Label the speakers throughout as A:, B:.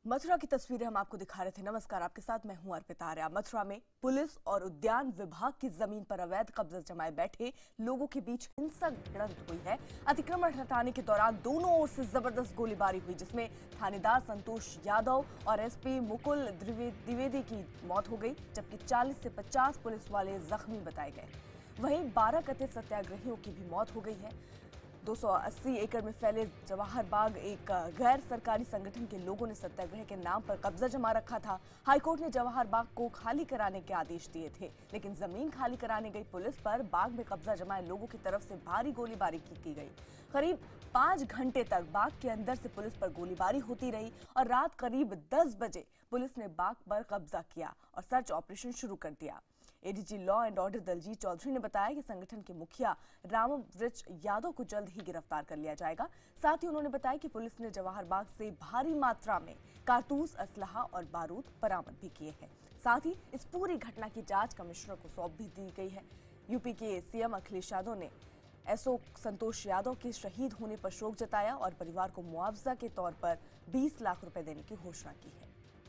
A: मथुरा की तस्वीरें हम आपको दिखा रहे थे। नमस्कार, आपके साथ मैं हूं अर्पिता आर्या। मथुरा में पुलिस और उद्यान विभाग की जमीन पर अवैध कब्जा जमाए बैठे लोगों के बीच हिंसक भिड़ंत हुई है। अतिक्रमण हटाने के दौरान दोनों ओर से जबरदस्त गोलीबारी हुई, जिसमें थानेदार संतोष यादव और एसपी मुकुल द्विवेदी की मौत हो गई, जबकि 40 से 50 पुलिस वाले जख्मी बताए गए। वहीं 12 कथित सत्याग्रहियों की भी मौत हो गई है। 280 एकड़ में फैले जवाहर बाग एक गैर सरकारी संगठन के लोगों ने सत्याग्रह के नाम पर कब्जा जमा रखा था। हाईकोर्ट ने जवाहर बाग को खाली कराने के आदेश दिए थे, लेकिन जमीन खाली कराने गई पुलिस पर बाग में कब्जा जमाए लोगों की तरफ से भारी गोलीबारी की गई। करीब 5 घंटे तक बाग के अंदर से पुलिस पर गोलीबारी होती रही और रात करीब 10 बजे पुलिस ने बाग पर कब्जा किया और सर्च ऑपरेशन शुरू कर दिया। ADG law and order Daljeet Chaudhary ने बताया कि संगठन के मुखिया रामवृक्ष यादव को जल्द ही गिरफ्तार कर लिया जाएगा। साथ ही उन्होंने बताया कि पुलिस ने जवाहर बाग से भारी मात्रा में कारतूस, असलहा और बारूद बरामद भी किए हैं। साथ ही इस पूरी घटना की जांच कमिश्नर को सौंप भी दी गई है। यूपी के सीएम अखिलेश यादव ने एसओ संतोष यादव के शहीद होने पर शोक जताया और परिवार को मुआवजा के तौर पर 20 लाख रुपए देने की घोषणा की है।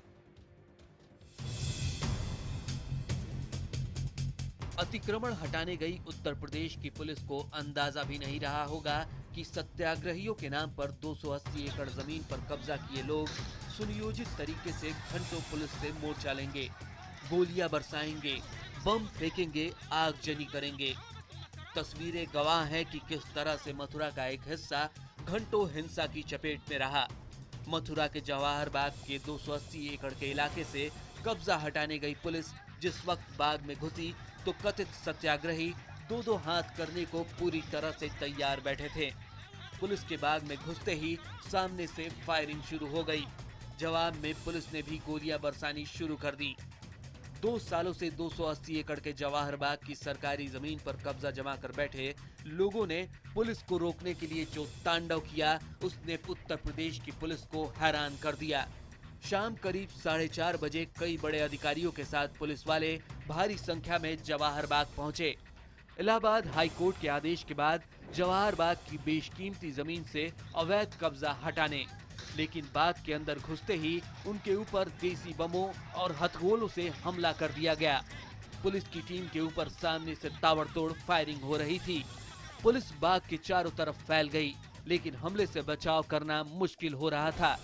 B: अतिक्रमण हटाने गई उत्तर प्रदेश की पुलिस को अंदाजा भी नहीं रहा होगा कि सत्याग्रहियों के नाम पर 280 एकड़ जमीन पर कब्जा किए लोग सुनियोजित तरीके से घंटों पुलिस से मोर्चा लेंगे, गोलियां बरसाएंगे, बम फेंकेंगे, आगजनी करेंगे। तस्वीरें गवाह हैं कि किस तरह से मथुरा का एक हिस्सा घंटों हिंसा की चपेट में रहा। मथुरा के जवाहर बाग के 280 एकड़ के इलाके से कब्जा हटाने गई पुलिस जिस वक्त बाग में घुसी तो कथित सत्याग्रही दो हाथ करने को पूरी तरह से तैयार बैठे थे। पुलिस के बाग में घुसते ही सामने से फायरिंग शुरू हो गई। जवाब में पुलिस ने भी गोलियां बरसानी शुरू कर दी। 2 सालों से 280 एकड़ के जवाहर बाग की सरकारी जमीन पर कब्जा जमा कर बैठे लोगों ने पुलिस को रोकने के लिए जो तांडव किया, उसने उत्तर प्रदेश की पुलिस को हैरान कर दिया। शाम करीब 4:30 बजे कई बड़े अधिकारियों के साथ पुलिस वाले भारी संख्या में जवाहर बाग पहुंचे। इलाहाबाद हाई कोर्ट के आदेश के बाद जवाहर बाग की बेशकीमती जमीन से अवैध कब्जा हटाने, लेकिन बाग के अंदर घुसते ही उनके ऊपर देसी बमों और हथगोलों से हमला कर दिया गया। पुलिस की टीम के ऊपर सामने से ताबड़तोड़ फायरिंग हो रही थी। पुलिस बाग के चारों तरफ फैल गई, लेकिन हमले से बचाव करना मुश्किल हो रहा था।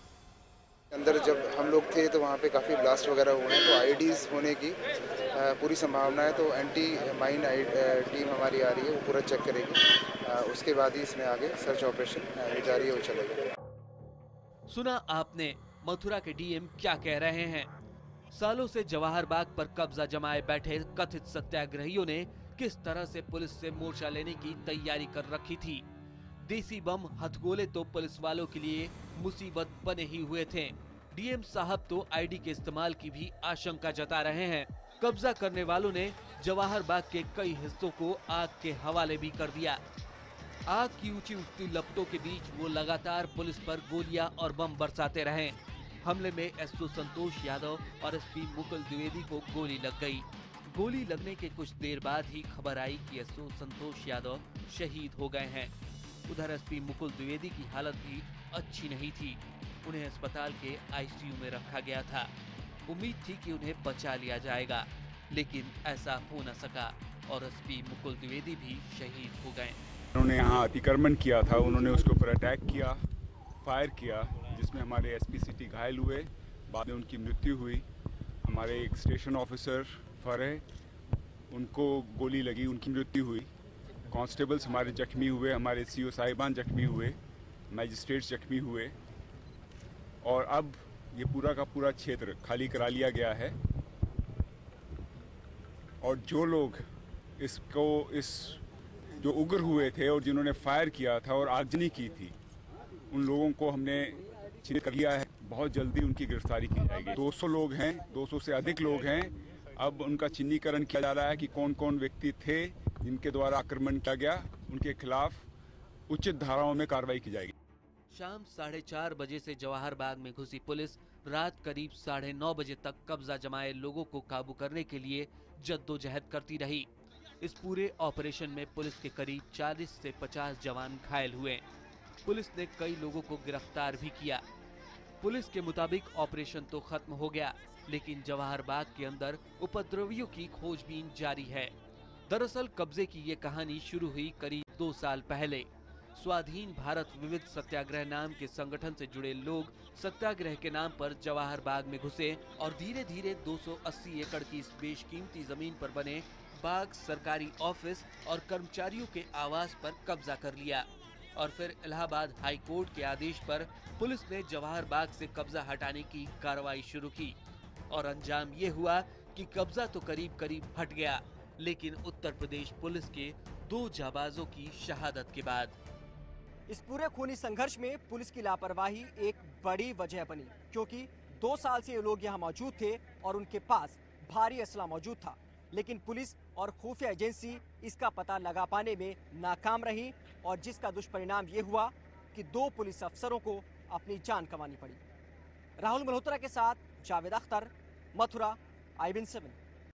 C: अंदर जब हम लोग थे तो वहाँ पे काफ़ी ब्लास्ट वगैरह हुए हैं, तो आईडीज़ होने की पूरी संभावना है। तो एंटी माइन टीम हमारी आ रही है, वो पूरा चेक करेगी। उसके बाद ही इसमें आगे सर्च ऑपरेशन जारी हो चलेगा।
B: सुना आपने मथुरा के डीएम क्या कह रहे हैं। सालों से जवाहर बाग पर कब्जा जमाए बैठे कथित सत्याग्रहियों ने किस तरह से पुलिस से मोर्चा लेने की तैयारी कर रखी थी। देसी बम, हथगोले तो पुलिस वालों के लिए मुसीबत बने ही हुए थे। डीएम साहब तो आईडी के इस्तेमाल की भी आशंका जता रहे हैं। कब्जा करने वालों ने जवाहर बाग के कई हिस्सों को आग के हवाले भी कर दिया। आग की ऊंची उठती लपटों के बीच वो लगातार पुलिस पर गोलियां और बम बरसाते रहे। हमले में एसओ संतोष यादव और एसपी मुकुल द्विवेदी को गोली लग गई। गोली लगने के कुछ देर बाद ही खबर आई कि एसओ संतोष यादव शहीद हो गए हैं। उधर एसपी मुकुल द्विवेदी की हालत भी अच्छी नहीं थी। उन्हें अस्पताल के आईसीयू में रखा गया था। उम्मीद थी कि उन्हें बचा लिया जाएगा, लेकिन ऐसा हो न सका और एसपी मुकुल द्विवेदी भी शहीद हो गए।
D: उन्होंने यहाँ अतिक्रमण किया था, उन्होंने उसके ऊपर अटैक किया, फायर किया, जिसमें हमारे एसपी सिटी घायल हुए, बाद में उनकी मृत्यु हुई। हमारे एक स्टेशन ऑफिसर फरह, उनको गोली लगी, उनकी मृत्यु हुई। कांस्टेबल्स हमारे जख्मी हुए, हमारे सीओ साहिबान जख्मी हुए, मैजिस्ट्रेट्स जख्मी हुए और अब ये पूरा का पूरा क्षेत्र खाली करा लिया गया है। और जो लोग इस जो उग्र हुए थे और जिन्होंने फायर किया था और आगजनी की थी, उन लोगों को हमने चिन्हित कर लिया है। बहुत जल्दी उनकी गिरफ्तारी की जाएगी। 200 लोग हैं, 200 से अधिक लोग हैं। अब उनका चिन्हीकरण किया जा रहा है कि कौन कौन व्यक्ति थे जिनके द्वारा आक्रमण किया गया। उनके खिलाफ उचित धाराओं में कार्रवाई की जाएगी।
B: शाम 4:30 बजे से जवाहर बाग में घुसी पुलिस रात करीब 9:30 बजे तक कब्जा जमाए लोगों को काबू करने के लिए जद्दोजहद करती रही। इस पूरे ऑपरेशन में पुलिस के करीब 40 से 50 जवान घायल हुए। पुलिस ने कई लोगों को गिरफ्तार भी किया। पुलिस के मुताबिक ऑपरेशन तो खत्म हो गया, लेकिन जवाहर बाग के अंदर उपद्रवियों की खोजबीन जारी है। दरअसल कब्जे की ये कहानी शुरू हुई करीब 2 साल पहले। स्वाधीन भारत विविध सत्याग्रह नाम के संगठन से जुड़े लोग सत्याग्रह के नाम पर जवाहर बाग में घुसे और धीरे धीरे 280 एकड़ की इस बेशकीमती जमीन पर बने बाग सरकारी ऑफिस और कर्मचारियों के आवास पर कब्जा कर लिया। और फिर इलाहाबाद हाई कोर्ट के आदेश पर पुलिस ने जवाहर बाग से कब्जा हटाने की कार्रवाई शुरू की और अंजाम ये हुआ कि कब्जा तो करीब करीब हट गया, लेकिन उत्तर प्रदेश पुलिस के 2 जाबाजों की शहादत के बाद।
E: इस पूरे खूनी संघर्ष में पुलिस की लापरवाही एक बड़ी वजह बनी, क्योंकि 2 साल से ये लोग यहाँ मौजूद थे और उनके पास भारी असला मौजूद था, लेकिन पुलिस और खुफिया एजेंसी इसका पता लगा पाने में नाकाम रही और जिसका दुष्परिणाम ये हुआ कि 2 पुलिस अफसरों को अपनी जान गंवानी पड़ी। राहुल मल्होत्रा के साथ जावेद अख्तर, मथुरा, IBN 7।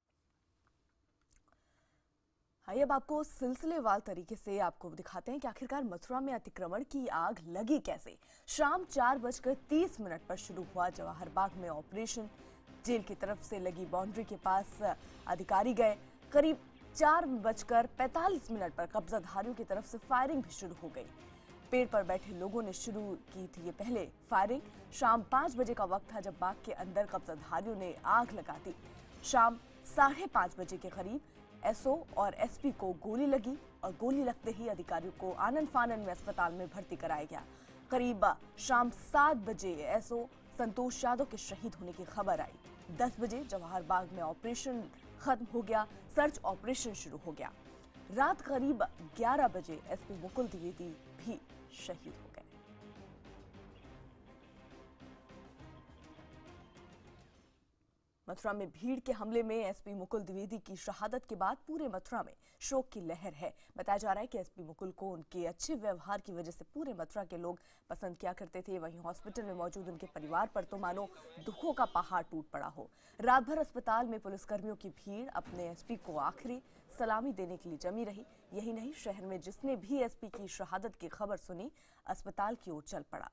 A: आइए अब आपको सिलसिलेवार तरीके से आपको दिखाते हैं कि आखिरकार मथुरा में अतिक्रमण की आग लगी कैसे। शाम 4:30 पर शुरू हुआ जवाहर बाग में ऑपरेशन। जेल की तरफ से लगी बाउंड्री के पास अधिकारी गए। करीब 4:45 पर कब्जाधारियों की तरफ से फायरिंग भी शुरू हो गई। पेड़ पर बैठे लोगों ने शुरू की थी ये पहले फायरिंग। शाम 5 बजे का वक्त था जब बाग के अंदर कब्जाधारियों ने आग लगा दी। शाम 5:30 बजे के करीब SO और SP को गोली लगी और गोली लगते ही अधिकारियों को आनन फानन में अस्पताल में भर्ती कराया गया। करीब शाम 7 बजे SO संतोष यादव के शहीद होने की खबर आई। 10 बजे जवाहर बाग में ऑपरेशन खत्म हो गया, सर्च ऑपरेशन शुरू हो गया। रात करीब 11 बजे SP मुकुल द्विवेदी भी शहीद हो गए। मथुरा में भीड़ के हमले में SP मुकुल द्विवेदी की शहादत के बाद पूरे मथुरा में शोक की लहर है। बताया जा रहा है कि SP मुकुल को उनके अच्छे व्यवहार की वजह से पूरे मथुरा के लोग पसंद किया करते थे। वहीं हॉस्पिटल में मौजूद उनके परिवार पर तो मानो दुखों का पहाड़ टूट पड़ा हो। रात भर अस्पताल में पुलिसकर्मियों की भीड़ अपने SP को आखिरी सलामी देने के लिए जमी रही। यही नहीं, शहर में जिसने भी SP की शहादत की खबर सुनी अस्पताल की ओर चल पड़ा।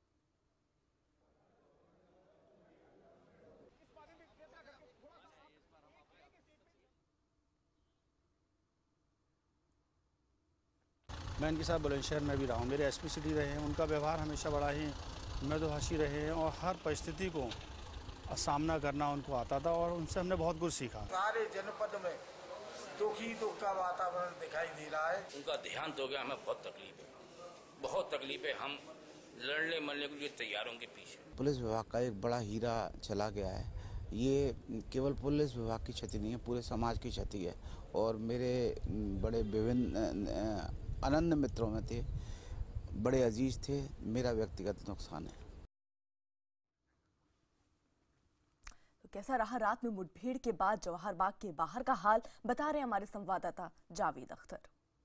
F: मैं इनके साथ बुलंदशहर में भी रहा हूँ, मेरे SP सिटी रहे हैं। उनका व्यवहार हमेशा बड़ा ही मृदुभाषी रहे हैं और हर परिस्थिति को सामना करना उनको आता था और उनसे हमने बहुत कुछ सीखा।
G: सारे जनपद में दुख का वातावरण दिखाई दे रहा है।
H: उनका देहांत हो गया, हमें बहुत तकलीफ है। हम लड़ने मरने के लिए तैयार होंगे पीछे।
I: पुलिस विभाग का एक बड़ा हीरा चला गया है। ये केवल पुलिस विभाग की क्षति नहीं है, पूरे समाज की क्षति है। और मेरे बड़े विभिन्न अनन्य मित्रों में थे, बड़े अजीज थे। मेरा व्यक्तिगत नुकसान है।
A: तो कैसा रहा रात में मुठभेड़ के बाद जवाहर बाग के बाहर का हाल, बता रहे हमारे संवाददाता जावेद अख्तर।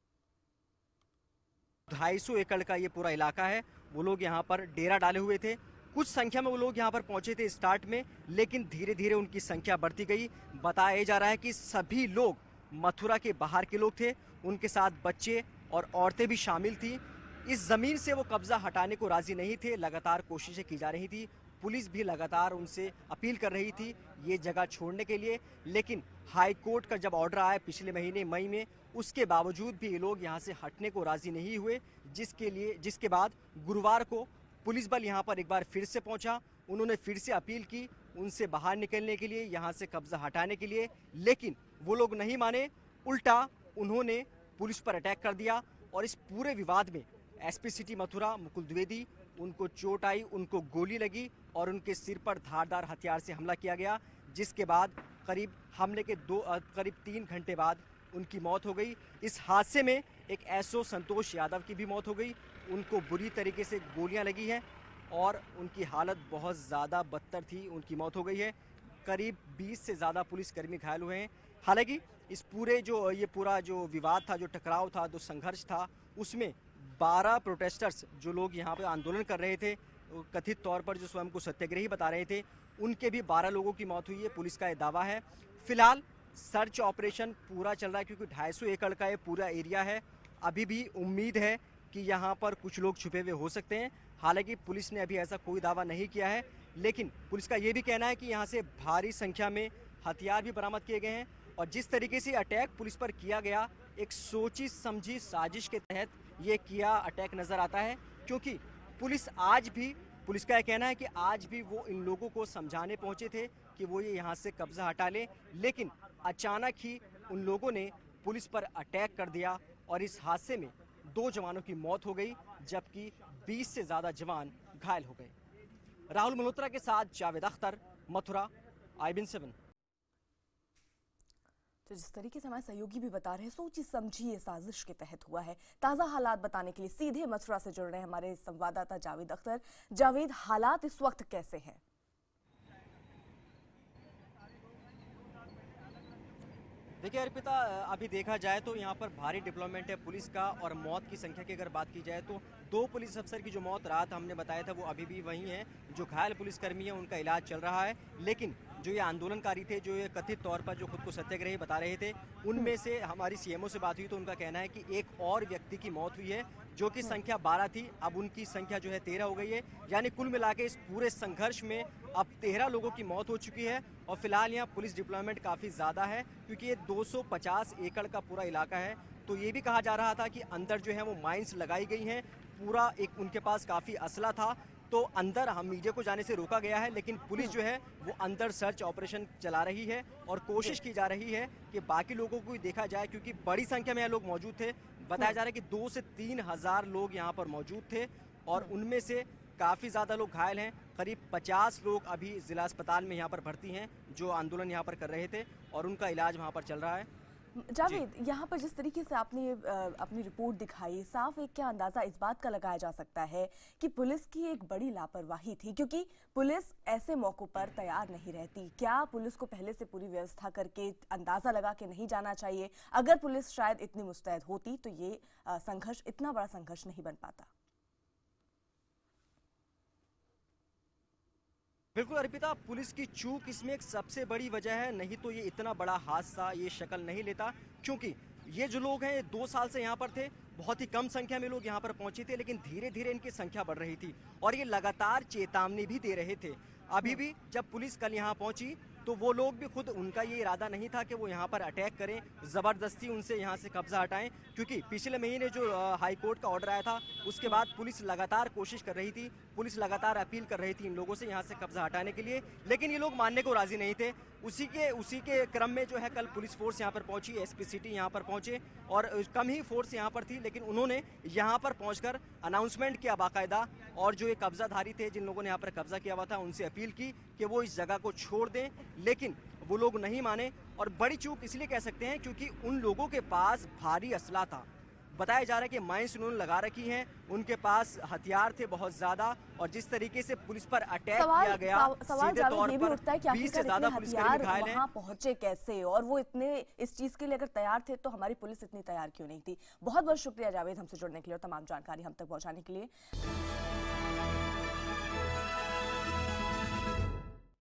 E: 250 एकड़ का ये पूरा इलाका है। वो लोग यहाँ पर डेरा डाले हुए थे। कुछ संख्या में वो लोग यहाँ पर पहुंचे थे स्टार्ट में, लेकिन धीरे धीरे उनकी संख्या बढ़ती गई। बताया जा रहा है कि सभी लोग मथुरा के बाहर के लोग थे, उनके साथ बच्चे और औरतें भी शामिल थी। इस जमीन से वो कब्जा हटाने को राजी नहीं थे। लगातार कोशिशें की जा रही थी, पुलिस भी लगातार उनसे अपील कर रही थी ये जगह छोड़ने के लिए, लेकिन हाई कोर्ट का जब ऑर्डर आया पिछले महीने मई में, उसके बावजूद भी ये लोग यहाँ से हटने को राजी नहीं हुए। जिसके बाद गुरुवार को पुलिस बल यहाँ पर एक बार फिर से पहुंचा। उन्होंने फिर से अपील की उनसे बाहर निकलने के लिए, यहाँ से कब्जा हटाने के लिए, लेकिन वो लोग नहीं माने। उल्टा उन्होंने पुलिस पर अटैक कर दिया और इस पूरे विवाद में SP सिटी मथुरा मुकुल द्विवेदी, उनको चोट आई, उनको गोली लगी और उनके सिर पर धारदार हथियार से हमला किया गया, जिसके बाद हमले के करीब 3 घंटे बाद उनकी मौत हो गई। इस हादसे में एक SO संतोष यादव की भी मौत हो गई। उनको बुरी तरीके से गोलियां लगी हैं और उनकी हालत बहुत ज़्यादा बदतर थी, उनकी मौत हो गई है। करीब 20 से ज़्यादा पुलिसकर्मी घायल हुए हैं। हालांकि इस पूरे ये पूरा जो विवाद था, जो टकराव था, जो संघर्ष था, उसमें 12 प्रोटेस्टर्स जो लोग यहाँ पे आंदोलन कर रहे थे, कथित तौर पर जो स्वयं को सत्याग्रही बता रहे थे, उनके भी 12 लोगों की मौत हुई है, पुलिस का ये दावा है। फिलहाल सर्च ऑपरेशन पूरा चल रहा है क्योंकि 250 एकड़ का ये पूरा एरिया है। अभी भी उम्मीद है कि यहाँ पर कुछ लोग छुपे हुए हो सकते हैं। हालांकि पुलिस ने अभी ऐसा कोई दावा नहीं किया है, लेकिन पुलिस का ये भी कहना है कि यहाँ से भारी संख्या में हथियार भी बरामद किए गए हैं और जिस तरीके से अटैक पुलिस पर किया गया, एक सोची समझी साजिश के तहत ये किया अटैक नजर आता है। क्योंकि पुलिस का यह कहना है कि आज भी वो इन लोगों को समझाने पहुंचे थे कि वो ये यहाँ से कब्जा हटा ले, लेकिन अचानक ही उन लोगों ने पुलिस पर अटैक कर दिया और इस हादसे में 2 जवानों की मौत हो गई, जबकि 20 से ज्यादा जवान घायल हो गए। राहुल मल्होत्रा के साथ जावेद अख्तर, मथुरा, IBN 7।
A: तो जिस तरीके से हमारे सहयोगी भी बता रहे हैं, सोची समझी ये साजिश के तहत हुआ है। ताज़ा हालात बताने के लिए सीधे मथुरा से जुड़ रहे हैं हमारे संवाददाता जावेद अख्तर। जावेद, हालात इस वक्त कैसे हैं?
E: देखिए अर्पिता, अभी देखा जाए तो यहाँ पर भारी डिप्लॉयमेंट है पुलिस का और मौत की संख्या की अगर बात की जाए तो 2 पुलिस अफसर की जो मौत रात हमने बताया था वो अभी भी वही है। जो घायल पुलिसकर्मी है उनका इलाज चल रहा है, लेकिन जो ये आंदोलनकारी थे, जो ये कथित तौर पर जो खुद को सत्याग्रही बता रहे थे, उनमें से हमारी CMO से बात हुई तो उनका कहना है कि एक और व्यक्ति की मौत हुई है, जो कि संख्या 12 थी, अब उनकी संख्या जो है 13 हो गई है। यानी कुल मिला के इस पूरे संघर्ष में अब 13 लोगों की मौत हो चुकी है और फिलहाल यहाँ पुलिस डिप्लॉयमेंट काफ़ी ज़्यादा है क्योंकि ये 250 एकड़ का पूरा इलाका है। तो ये भी कहा जा रहा था कि अंदर जो है वो माइंस लगाई गई हैं, पूरा एक उनके पास काफ़ी असला था, तो अंदर हम मीडिया को जाने से रोका गया है, लेकिन पुलिस जो है वो अंदर सर्च ऑपरेशन चला रही है और कोशिश की जा रही है कि बाकी लोगों को भी देखा जाए, क्योंकि बड़ी संख्या में यहाँ लोग मौजूद थे। बताया जा रहा है कि 2 से 3 हज़ार लोग यहाँ पर मौजूद थे और उनमें से काफ़ी ज़्यादा लोग घायल हैं। करीब 50 लोग अभी जिला अस्पताल में यहाँ पर भर्ती हैं जो आंदोलन यहाँ पर कर रहे थे और उनका इलाज वहाँ पर चल रहा है।
A: जावेद, यहाँ पर जिस तरीके से आपने अपनी रिपोर्ट दिखाई, साफ एक क्या अंदाजा इस बात का लगाया जा सकता है कि पुलिस की एक बड़ी लापरवाही थी, क्योंकि पुलिस ऐसे मौकों पर तैयार नहीं रहती। क्या पुलिस को पहले से पूरी व्यवस्था करके अंदाजा लगा के नहीं जाना चाहिए? अगर पुलिस शायद इतनी मुस्तैद होती तो ये संघर्ष, इतना बड़ा संघर्ष नहीं बन पाता।
E: बिल्कुल अर्पिता, पुलिस की चूक इसमें एक सबसे बड़ी वजह है, नहीं तो ये इतना बड़ा हादसा ये शक्ल नहीं लेता। क्योंकि ये जो लोग हैं 2 साल से यहाँ पर थे, बहुत ही कम संख्या में लोग यहाँ पर पहुंचे थे, लेकिन धीरे धीरे इनकी संख्या बढ़ रही थी और ये लगातार चेतावनी भी दे रहे थे। अभी भी जब पुलिस कल यहाँ पहुंची तो वो लोग भी खुद, उनका ये इरादा नहीं था कि वो यहाँ पर अटैक करें, ज़बरदस्ती उनसे यहाँ से कब्जा हटाएं, क्योंकि पिछले महीने जो हाई कोर्ट का ऑर्डर आया था उसके बाद पुलिस लगातार कोशिश कर रही थी, पुलिस लगातार अपील कर रही थी इन लोगों से यहाँ से कब्जा हटाने के लिए, लेकिन ये लोग मानने को राजी नहीं थे। उसी के क्रम में जो है कल पुलिस फोर्स यहाँ पर पहुंची, SP सिटी यहाँ पर पहुंचे और कम ही फोर्स यहाँ पर थी, लेकिन उन्होंने यहाँ पर पहुंचकर अनाउंसमेंट किया बाकायदा और जो ये कब्जाधारी थे, जिन लोगों ने यहाँ पर कब्जा किया हुआ था, उनसे अपील की कि वो इस जगह को छोड़ दें, लेकिन वो लोग नहीं माने। और बड़ी चूक इसलिए कह सकते हैं क्योंकि उन लोगों के पास भारी असला था। बताया जा रहा है कि माइंस उन्होंने लगा रखी हैं, उनके पास हथियार थे बहुत ज्यादा और जिस तरीके से पुलिस पर अटैक किया गया,
A: सवाल ये भी उठता है कि आखिरकार इतने हथियार वहां पहुंचे कैसे, और वो इतने इस चीज के लिए अगर तैयार थे तो हमारी पुलिस इतनी तैयार क्यों नहीं थी? बहुत बहुत शुक्रिया जावेद हमसे जुड़ने के लिए और तमाम जानकारी हम तक पहुंचाने के लिए।